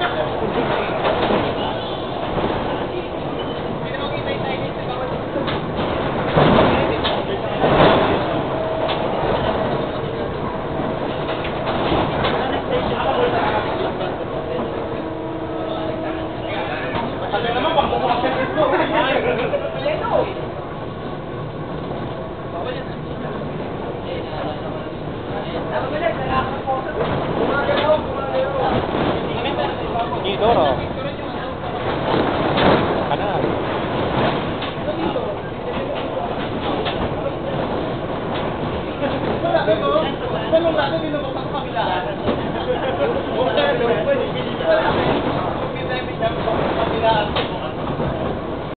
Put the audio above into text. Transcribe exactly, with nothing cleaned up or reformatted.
Doro. Kanan. Tanong natin, binubuksan ko kabilaan. Buksan, buksan. Hindi tayo bigyan ko kabilaan.